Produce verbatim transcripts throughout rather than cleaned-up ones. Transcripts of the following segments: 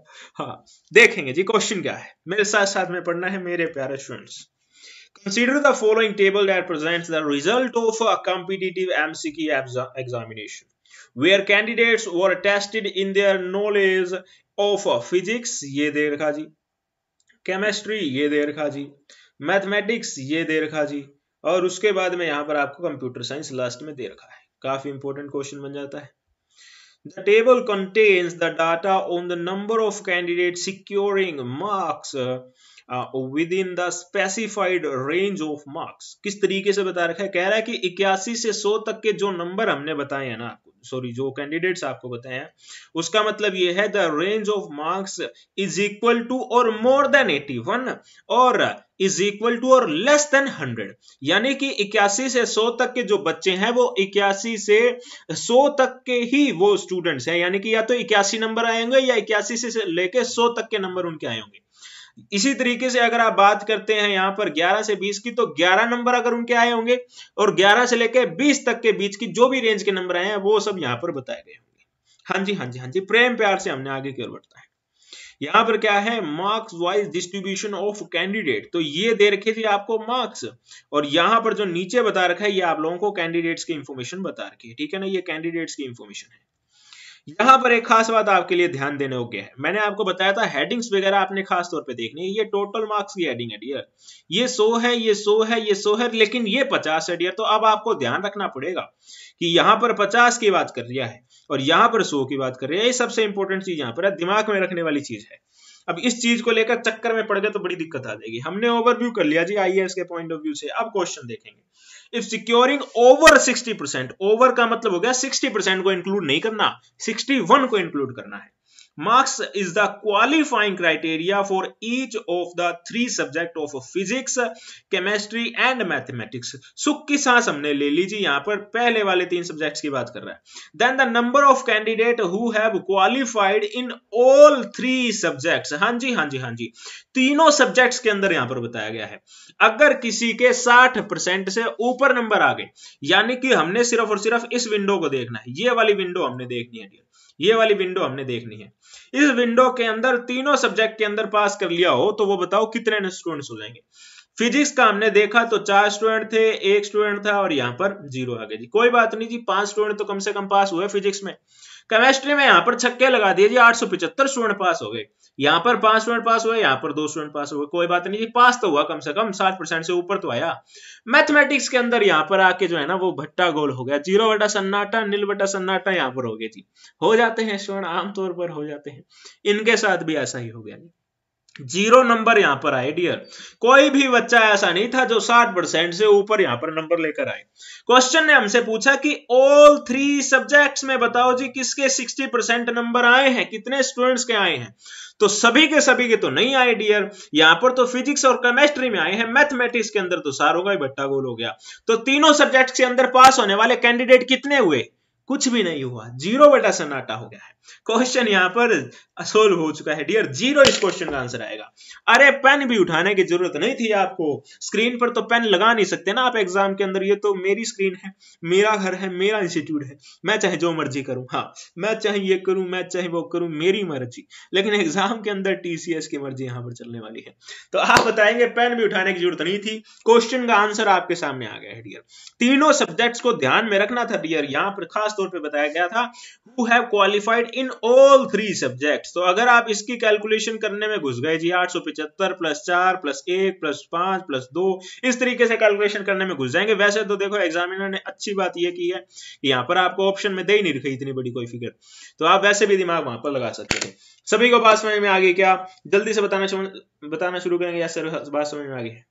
हाँ देखेंगे जी क्वेश्चन क्या है, मेरे साथ साथ में पढ़ना है मेरे प्यारे students. Consider the following table that presents the result of a competitive M C Q examination, where candidates were tested in their knowledge of physics, ये दे रखा जी, केमिस्ट्री ये दे रखा जी, मैथमेटिक्स ये दे रखा जी, और उसके बाद में यहाँ पर आपको कंप्यूटर साइंस लास्ट में दे रखा है। काफी इंपॉर्टेंट क्वेश्चन बन जाता है। The table contains the data on the number of candidates securing marks uh, uh, within the specified range of marks। किस तरीके से बता रखा है, कह रहा है कि इक्यासी से सौ तक के जो नंबर हमने बताए हैं ना आपको, सॉरी जो कैंडिडेट्स आपको बताए हैं, उसका मतलब ये है the range of marks is equal to और मोर देन इक्यासी और इज इक्वल टू और लेस देन हंड्रेड। यानी कि इक्यासी से सौ तक के जो बच्चे हैं वो इक्यासी से सौ तक के ही वो स्टूडेंट्स हैं, यानी कि या तो इक्यासी नंबर आएंगे या इक्यासी से लेके सौ तक के नंबर उनके आए होंगे। इसी तरीके से अगर आप बात करते हैं यहां पर ग्यारह से बीस की, तो ग्यारह नंबर अगर उनके आए होंगे और ग्यारह से लेके बीस तक के बीच की जो भी रेंज के नंबर आए हैं वो सब यहां पर बताए गए होंगे। हाँ जी हाँ जी हाँ जी, प्रेम प्यार से हमने आगे की ओर बढ़ता है। यहां पर क्या है, marks wise distribution of candidate, तो ये दे रखे थे आपको मार्क्स, और यहां पर जो नीचे बता रखा है ये आप लोगों को कैंडिडेट्स की इंफॉर्मेशन बता रखी है, ठीक है ना, ये कैंडिडेट्स की इंफॉर्मेशन है। यहां पर एक खास बात आपके लिए ध्यान देने योग्य है, मैंने आपको बताया था हेडिंग्स वगैरह आपने खास तौर पे देखनी है। ये टोटल मार्क्स की हेडिंग है डियर, ये सौ है, ये सौ है, ये सौ है, लेकिन ये पचास है डियर। तो अब आपको ध्यान रखना पड़ेगा कि यहां पर पचास की बात कर रहा है और यहां पर सौ की बात कर रही है। ये सबसे इंपॉर्टेंट चीज यहां पर है, दिमाग में रखने वाली चीज है। अब इस चीज को लेकर चक्कर में पड़ गए तो बड़ी दिक्कत आ जाएगी। हमने ओवरव्यू कर लिया जी आईएएस के पॉइंट ऑफ व्यू से, अब क्वेश्चन देखेंगे। If securing over sixty percent, over का मतलब हो गया सिक्सटी परसेंट को इंक्लूड नहीं करना, इकसठ को इंक्लूड करना है। Marks is the qualifying criteria for each of the three subject of physics, chemistry and mathematics. सुख की सांस हमने ले लीजिए, यहां पर पहले वाले तीन सब्जेक्ट्स की बात कर रहा है। Then the number of candidate who have qualified in all three subjects, हां जी हां जी हां जी, तीनों सब्जेक्ट्स के अंदर यहां पर बताया गया है। अगर किसी के साठ परसेंट से ऊपर नंबर आ गए, यानी कि हमने सिर्फ और सिर्फ इस विंडो को देखना है, ये वाली विंडो हमने देखनी है, ये वाली विंडो हमने देखनी है। इस विंडो के अंदर तीनों सब्जेक्ट के अंदर पास कर लिया हो तो वो बताओ कितने स्टूडेंट्स हो जाएंगे। फिजिक्स का हमने देखा तो चार स्टूडेंट थे, एक स्टूडेंट था और यहां पर जीरो आ गए जी। कोई बात नहीं जी, पांच स्टूडेंट तो कम से कम पास हुए फिजिक्स में। केमिस्ट्री में यहां पर छक्के लगा दिए जी, आठ सौ पिछहत्तर स्टूडेंट पास हो गए। यहां पर पांच स्टूडेंट पास हुए, यहां पर दो स्टूडेंट पास हुए, कोई बात नहीं जी, पास तो हुआ, कम से कम साठ परसेंट से ऊपर तो आया। मैथमेटिक्स के अंदर यहां पर आके जो है ना वो भट्टा गोल हो गया, जीरो बटा सन्नाटा, नील बटा सन्नाटा यहां पर हो गए जी। हो जाते हैं स्टूडेंट, आमतौर पर हो जाते हैं, इनके साथ भी ऐसा ही हो गया जी, जीरो नंबर यहां पर आए डियर। कोई भी बच्चा ऐसा नहीं था जो साठ परसेंट से ऊपर यहां पर नंबर लेकर आए। क्वेश्चन ने हमसे पूछा कि ऑल थ्री सब्जेक्ट्स में बताओ जी किसके साठ परसेंट नंबर आए हैं, कितने स्टूडेंट्स के आए हैं। तो सभी के सभी के तो नहीं आए डियर, यहां पर तो फिजिक्स और केमिस्ट्री में आए हैं, मैथमेटिक्स के अंदर तो सारों का ही भट्टा गोल हो गया। तो तीनों सब्जेक्ट्स के अंदर पास होने वाले कैंडिडेट कितने हुए, कुछ भी नहीं हुआ, जीरो बटा सन्नाटा हो गया है। क्वेश्चन यहां पर सोल्व हो चुका है डियर, जीरो इस क्वेश्चन का आंसर आएगा। अरे पेन भी उठाने की जरूरत नहीं थी आपको, स्क्रीन पर तो पेन लगा नहीं सकते ना आप एग्जाम के अंदर, ये तो मेरी स्क्रीन है, मेरा घर है, मेरा इंस्टीट्यूट है, मैं चाहे जो मर्जी करूं, हाँ मैं चाहे ये करूं, मैं चाहे वो करूं, मेरी मर्जी। लेकिन एग्जाम के अंदर टीसीएस की मर्जी यहां पर चलने वाली है। तो आप बताएंगे पेन भी उठाने की जरूरत नहीं थी, क्वेश्चन का आंसर आपके सामने आ गया है डियर। तीनों सब्जेक्ट्स को ध्यान में रखना था डियर, यहां पर खास तौर पे बताया गया था who have qualified in all three subjects। तो अगर आप इसकी कैलकुलेशन करने में घुस गए जी, आठ सौ पिछहत्तर प्लस चार प्लस एक प्लस पांच प्लस दो, इस तरीके से कैलकुलेशन करने में घुस जाएंगे। वैसे तो देखो एग्जामिनर ने अच्छी बात यह की है कि यहाँ पर आपको ऑप्शन में दे ही नहीं रखी इतनी बड़ी कोई फिगर, तो आप वैसे भी दिमाग वहां पर लगा सकते थे। सभी को बात समझ में आ गई क्या? जल्दी से बताना बताना शुरू करेंगे या सर बात समझ में आ गई?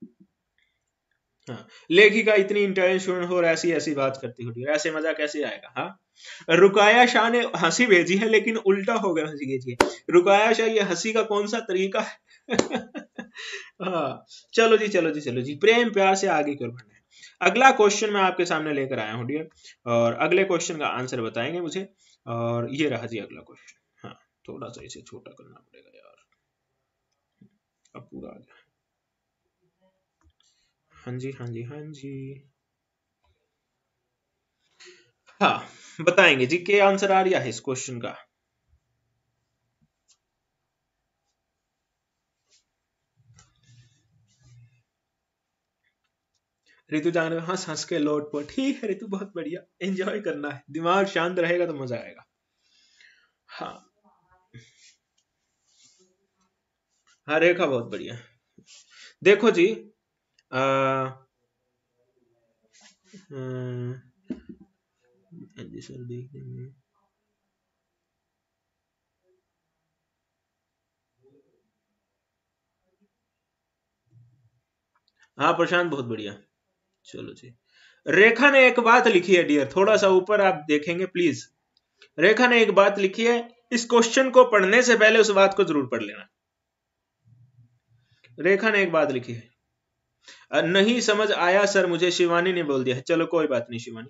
हाँ, लेखिका इतनी इंटेलिजेंट हो और ऐसी ऐसी बात करती होती है, ऐसे मजा कैसे आएगा? हाँ, रुकाया शाह ने हंसी भेजी है लेकिन उल्टा हो गया हंसी भेजी है। रुकाया शाह, ये हंसी का कौन सा तरीका है? हाँ चलो जी चलो जी चलो जी, प्रेम प्यार से आगे क्यों बढ़ना है। अगला क्वेश्चन मैं आपके सामने लेकर आया हूँ डियर, और अगले क्वेश्चन का आंसर बताएंगे मुझे, और ये रहा जी अगला क्वेश्चन। हाँ थोड़ा सा इसे छोटा करना पड़ेगा यार, अब पूरा आ गया। हाँ जी हाँ जी हाँ जी, हाँ बताएंगे जी, क्या आंसर आ रहा है इस क्वेश्चन का? ऋतु जान हंस हंस के लोट पोट। ठीक है ऋतु, बहुत बढ़िया, एंजॉय करना है, दिमाग शांत रहेगा तो मजा आएगा। हाँ हाँ रेखा बहुत बढ़िया। देखो जी, आ, हम्म, जी सर देखने में हाँ प्रशांत बहुत बढ़िया। चलो जी, रेखा ने एक बात लिखी है डियर, थोड़ा सा ऊपर आप देखेंगे प्लीज। रेखा ने एक बात लिखी है, इस क्वेश्चन को पढ़ने से पहले उस बात को जरूर पढ़ लेना। रेखा ने एक बात लिखी है, अ, नहीं समझ आया सर मुझे, शिवानी ने बोल दिया है। चलो कोई बात नहीं शिवानी।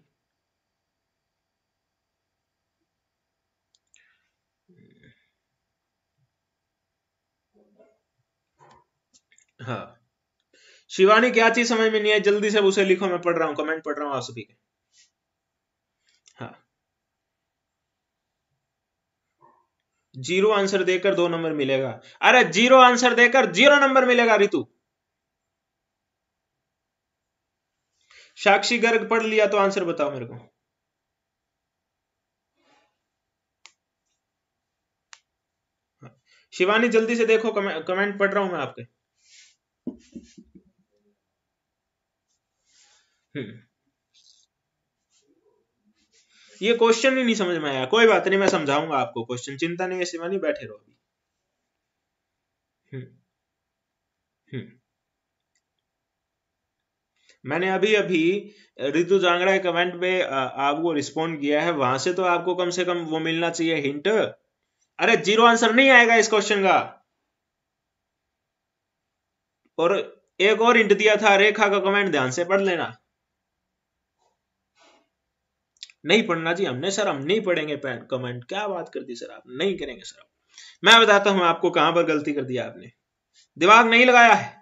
हाँ शिवानी क्या चीज समझ में नहीं आई, जल्दी से उसे लिखो, मैं पढ़ रहा हूँ, कमेंट पढ़ रहा हूँ आप सभी के। हाँ जीरो आंसर देकर दो नंबर मिलेगा। अरे जीरो आंसर देकर जीरो नंबर मिलेगा ऋतु। साक्षी गर्ग पढ़ लिया तो आंसर बताओ मेरे को। शिवानी जल्दी से देखो, कमेंट कमेंट पढ़ रहा हूं मैं आपके। हम्म ये क्वेश्चन ही नहीं समझ में आया, कोई बात नहीं, मैं समझाऊंगा आपको क्वेश्चन, चिंता नहीं है शिवानी, बैठे रहो अभी। हम्म हम्म मैंने अभी अभी ऋतु जांगड़ा के कमेंट पे आ, आपको रिस्पॉन्ड किया है, वहां से तो आपको कम से कम वो मिलना चाहिए हिंट। अरे जीरो आंसर नहीं आएगा इस क्वेश्चन का। और एक और हिंट दिया था, रेखा का कमेंट ध्यान से पढ़ लेना। नहीं पढ़ना जी हमने सर, हम नहीं पढ़ेंगे कमेंट, क्या बात कर दी सर आप, नहीं करेंगे सर। मैं बताता हूं आपको कहां पर गलती कर दिया आपने, दिमाग नहीं लगाया है।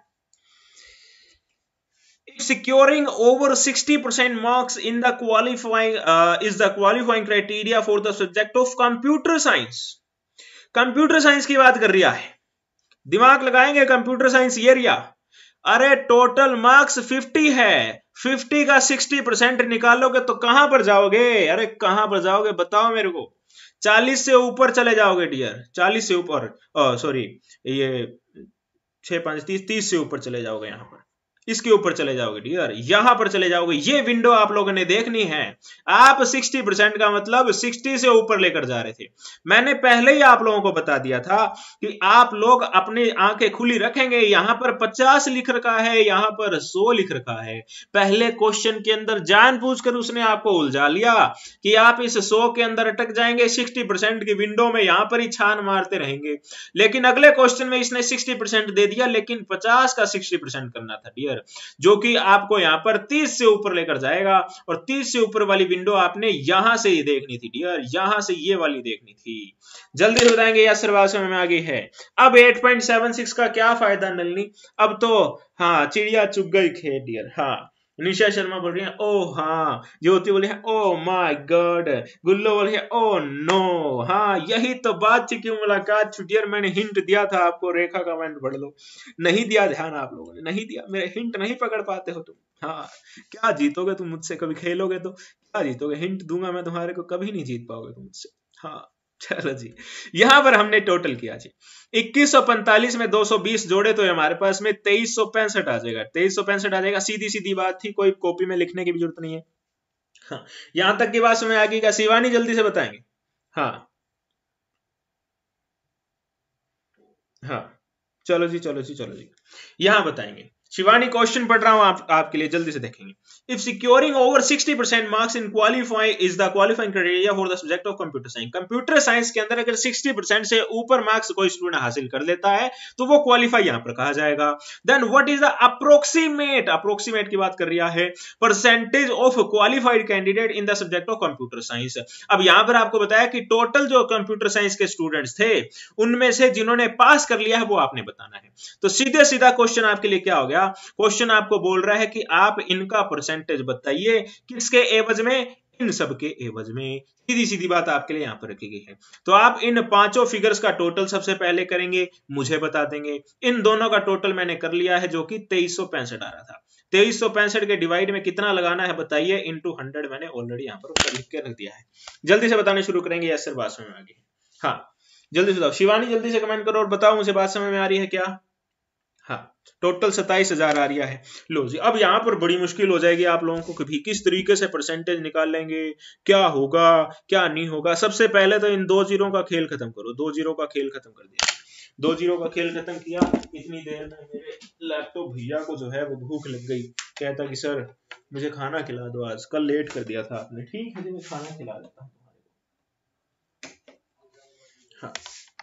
Securing over sixty percent marks in the qualifying uh, is the qualifying criteria for the subject of computer science. Computer science की बात कर रहा है, दिमाग लगाएंगे कंप्यूटर साइंस ये रिया। अरे टोटल मार्क्स फिफ्टी है, फिफ्टी का सिक्सटी परसेंट निकालोगे तो कहां पर जाओगे, अरे कहां पर जाओगे बताओ मेरे को। चालीस से ऊपर चले जाओगे डियर, चालीस से ऊपर, सॉरी ये छह पांच तीस, तीस से ऊपर चले जाओगे, यहां पर इसके ऊपर चले जाओगे डियर, यहां पर चले जाओगे। ये विंडो आप लोगों ने देखनी है। आप सिक्सटी परसेंट का मतलब सिक्सटी से ऊपर लेकर जा रहे थे। मैंने पहले ही आप लोगों को बता दिया था कि आप लोग अपनी आंखें खुली रखेंगे, यहां पर पचास लिख रखा है, यहां पर सौ लिख रखा है। पहले क्वेश्चन के अंदर जानबूझकर उसने आपको उलझा लिया कि आप इस सौ के अंदर अटक जाएंगे, सिक्सटी परसेंट की विंडो में यहां पर ही छान मारते रहेंगे। लेकिन अगले क्वेश्चन में इसने सिक्सटी परसेंट दे दिया, लेकिन पचास का सिक्सटी परसेंट करना था डियर, जो कि आपको यहां पर तीस से ऊपर लेकर जाएगा। और तीस से ऊपर वाली विंडो आपने यहां से ही देखनी थी डियर, यहां से ये वाली देखनी थी। जल्दी से बताएंगे या सर समझ में आ गई है। अब एट पॉइंट सेवन सिक्स का क्या फायदा नलनी, अब तो हाँ चिड़िया चुग गई खेत डियर। हाँ निशा शर्मा बोल रही है ओ हाँ, ज्योति बोली है ओ माय गॉड, गुल्लो बोली है ओ नो। हाँ यही तो बात थी कि मुलाकात छुटियर, मैंने हिंट दिया था आपको, रेखा कमेंट पढ़ लो, नहीं दिया ध्यान आप लोगों ने, नहीं दिया, मेरे हिंट नहीं पकड़ पाते हो तुम। हाँ क्या जीतोगे तुम मुझसे, कभी खेलोगे तो क्या जीतोगे, हिंट दूंगा मैं तुम्हारे को, कभी नहीं जीत पाओगे तुम मुझसे। हाँ चलो जी, यहां पर हमने टोटल किया जी, इक्कीस सौ पैंतालीस में दो सौ बीस जोड़े तो हमारे पास में तेईस सौ पैंसठ आ जाएगा, तेईस सौ पैंसठ आ जाएगा, सीधी सीधी बात थी, कोई कॉपी में लिखने की भी जरूरत नहीं है। हाँ यहां तक की बात समझ आ गई क्या शिवानी, जल्दी से बताएंगे। हाँ हाँ चलो जी चलो जी चलो जी, यहां बताएंगे। शिवानी क्वेश्चन पढ़ रहा हूं आप, आपके लिए, जल्दी से देखेंगे। If securing over sixty percent marks in qualify is the qualifying criteria for the subject of computer science, computer science के अंदर अगर सिक्सटी परसेंट से ऊपर मार्क्स कोई स्टूडेंट हासिल कर लेता है तो वो क्वालिफाई यहां पर कहा जाएगा। Then what is the approximate, approximate की बात कर रहा है, percentage of qualified candidate in the subject of computer science. अब यहां पर आपको बताया कि टोटल जो कंप्यूटर साइंस के स्टूडेंट्स थे उनमें से जिन्होंने पास कर लिया है वो आपने बताना है। तो सीधे सीधा क्वेश्चन आपके लिए क्या हो गया, क्वेश्चन आपको बोल रहा है कि आप इनका परसेंटेज बताइए, किसके एवज में, इन सब के एवज में। सीधी सीधी बात आपके लिए यहां पर रखी गई है। तो आप इन पांचों फिगर्स का टोटल सबसे पहले करेंगे, मुझे बता देंगे। इन दोनों का टोटल मैंने कर लिया है जो कि तेईस सौ पैंसठ आ रहा था, तेईस सौ पैंसठ के डिवाइड में कितना लगाना है बताइए, इंटू हंड्रेड मैंने ऑलरेडी यहाँ पर ऊपर लिख के रख दिया है। जल्दी से बताने शुरू करेंगे, यस सर बात समझ में आ गई। हाँ जल्दी से बताओ, शिवानी जल्दी से कमेंट करो और बताओ मुझे बात समझ में आ रही है क्या। हाँ टोटल सत्ताईस हजार आ रही है। लो जी अब यहाँ पर बड़ी मुश्किल हो जाएगी आप लोगों को, कभी किस तरीके से परसेंटेज निकाल लेंगे, क्या होगा क्या नहीं होगा। सबसे पहले तो इन दो जीरो का खेल खत्म करो, दो जीरो का खेल खत्म कर दिया, दो जीरो का खेल खत्म किया। इतनी देर में मेरे लैपटॉप भैया को जो है वो भूख लग गई, कहता कि सर मुझे खाना खिला दो, आज कल लेट कर दिया था आपने। ठीक है जी मैं खाना खिला देता हूँ। हाँ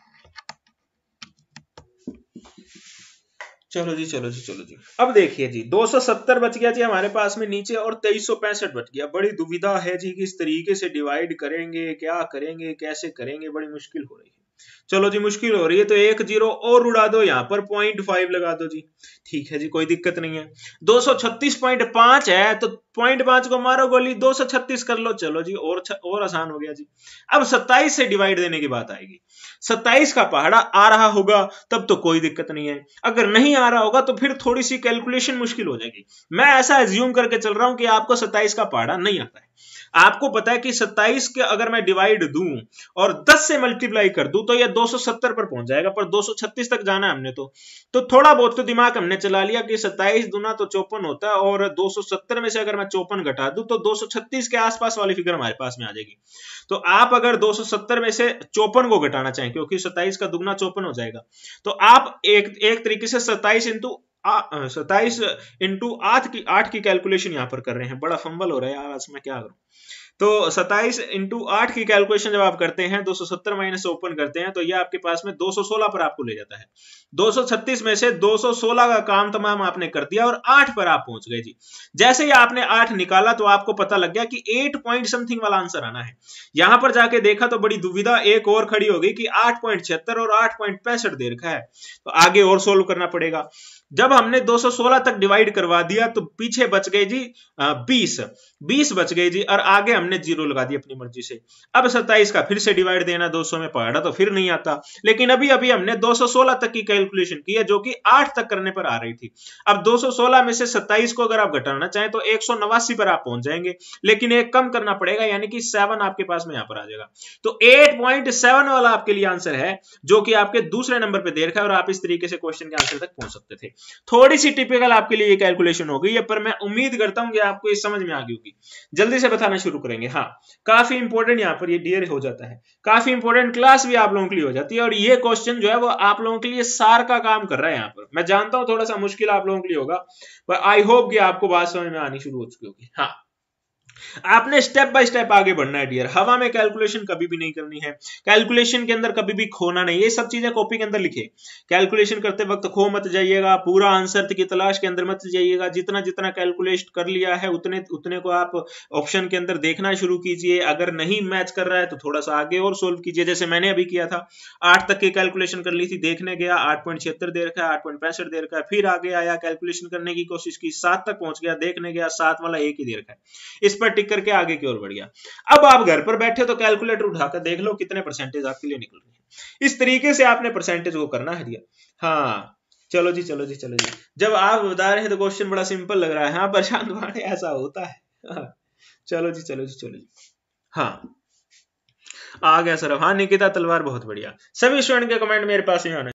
चलो जी चलो जी चलो जी अब देखिए जी दो सौ सत्तर बच गया जी हमारे पास में नीचे, और तेईस सौ पैंसठ बच गया। बड़ी दुविधा है जी किस तरीके से डिवाइड करेंगे, क्या करेंगे, कैसे करेंगे, बड़ी मुश्किल हो रही है। चलो जी मुश्किल हो रही है तो एक जीरो और उड़ा दो, यहाँ पर पॉइंट फाइव लगा दो जी। ठीक है जी कोई दिक्कत नहीं है। दो सौ छत्तीस पॉइंट पांच है तो पॉइंट पांच को मारो गोली, दो सौ छत्तीस कर लो। चलो जी और छ, और आसान हो गया जी। अब सत्ताईस से डिवाइड देने की बात आएगी। सत्ताईस का पहाड़ा आ रहा होगा तब तो कोई दिक्कत नहीं है, अगर नहीं आ रहा होगा तो फिर थोड़ी सी कैलकुलेशन मुश्किल हो जाएगी। मैं ऐसा एज्यूम करके चल रहा हूं कि आपको सत्ताईस का पहाड़ा नहीं आता है। आपको पता है कि सत्ताईस के अगर मैं डिवाइड दूं और दस से मल्टीप्लाई कर दूं तो यह दो सौ सत्तर पर पहुंच जाएगा, पर दो सौ छत्तीस तक जाना है हमने तो तो थोड़ा बहुत तो दिमाग हमने चला लिया कि सत्ताईस दुना तो चौपन होता है, और दो सौ सत्तर में से अगर मैं चौपन घटा दूं तो दो सौ छत्तीस के आसपास वाली फिगर हमारे पास में आ जाएगी। तो आप अगर दो सौ सत्तर में से चौपन को घटाना चाहें, क्योंकि सत्ताईस का दुगना चौपन हो जाएगा, तो आप एक एक तरीके से सत्ताईस इंटू सत्ताईस इंटू आठ की आठ की कैलकुलेशन यहां पर कर रहे हैं। बड़ा फंबल हो रहा है यार आज मैं क्या करूं। तो सत्ताईस इंटू आठ की कैलकुलेशन जब आप करते हैं, दो सौ सत्तर माइनस ओपन करते हैं, तो ये आपके पास में दो सौ सोलह पर आपको ले जाता है। दो सौ छत्तीस में से दो सौ सोलह का काम तमाम आपने कर दिया और आठ पर आप पहुंच गए जी। जैसे ही आपने आठ निकाला तो आपको पता लग गया कि एट पॉइंट समथिंग वाला आंसर आना है। यहां पर जाके देखा तो बड़ी दुविधा एक और खड़ी हो गई कि आठ पॉइंट छिहत्तर और आठ पॉइंट पैंसठ दे रखा है, तो आगे और सोल्व करना पड़ेगा। जब हमने दो सौ सोलह तक डिवाइड करवा दिया तो पीछे बच गए जी बीस, बीस बच गए जी, और आगे हमने जीरो लगा दिया अपनी मर्जी से। अब सत्ताईस का फिर से डिवाइड देना दो सौ में पहाड़ा तो फिर नहीं आता, लेकिन अभी अभी हमने दो सौ सोलह तक की कैलकुलेशन की है जो कि आठ तक करने पर आ रही थी। अब दो सौ सोलह में से सत्ताईस को अगर आप घटाना चाहें तो एक सौ नवासी पर आप पहुंच जाएंगे, लेकिन एक कम करना पड़ेगा, यानी कि सेवन आपके पास में यहां पर आ जाएगा। तो आठ पॉइंट सात वाला आपके लिए आंसर है जो कि आपके दूसरे नंबर पे दे रखा है, और आप इस तरीके से क्वेश्चन के आंसर तक पहुंच सकते थे। थोड़ी सी टिपिकल आपके लिए ये कैलकुलेशन हो गई है, पर मैं उम्मीद करता हूं कि आपको ये समझ में आ गई होगी। जल्दी से बताना शुरू करेंगे। हाँ काफी इंपॉर्टेंट यहाँ पर ये डियर हो जाता है, काफी इंपॉर्टेंट क्लास भी आप लोगों के लिए हो जाती है, और ये क्वेश्चन जो है वो आप लोगों के लिए सार का काम कर रहा है। यहाँ पर मैं जानता हूं थोड़ा सा मुश्किल आप लोगों के लिए होगा, पर आई होप कि आपको बात समझ में आनी शुरू हो चुकी होगी। हाँ आपने स्टेप बाय स्टेप आगे बढ़ना है डियर। हवा में कैलकुलेशन कभी भी नहीं करनी है, कैलकुलेशन के अंदर कभी भी खोना नहीं। ये सब चीजें कॉपी के अंदर लिखे, कैलकुलेशन करते वक्त खो मत जाइएगा, पूरा आंसर की तलाश के अंदर मत जाइएगा। जितना जितना कैलकुलेट कर लिया है उतने उतने को आप ऑप्शन के अंदर देखना शुरू कीजिए। अगर नहीं मैच कर रहा है तो थोड़ा सा आगे और सोल्व कीजिए, जैसे मैंने अभी किया था। आठ तक की कैलकुलेशन कर ली थी, देखने गया आठ पॉइंट छिहत्तर दे रखा है, आठ पॉइंट पैंसठ दे रखा है, फिर आगे आया कैलकुलेशन करने की कोशिश की, सात तक पहुंच गया, देखने गया सात वाला एक ही दे रखा है, इस पर टिक करके आगे की ओर बढ़ गया। अब आप घर पर बैठे तो कैलकुलेटर उठाकर देख लो कितने परसेंटेज आपके लिए निकल रही है। इस तरीके से आपने परसेंटेज को करना है दिया। हाँ चलो जी चलो जी चलो जी जब आप बता रहे हैं तो क्वेश्चन बड़ा सिंपल लग रहा है। हाँ प्रशांत वाणे ऐसा होता है। हाँ, चलो जी चलो जी चलो जी हाँ आ गया सर। हाँ निकिता तलवार बहुत बढ़िया। सभी स्टूडेंट के कमेंट मेरे पास ही आने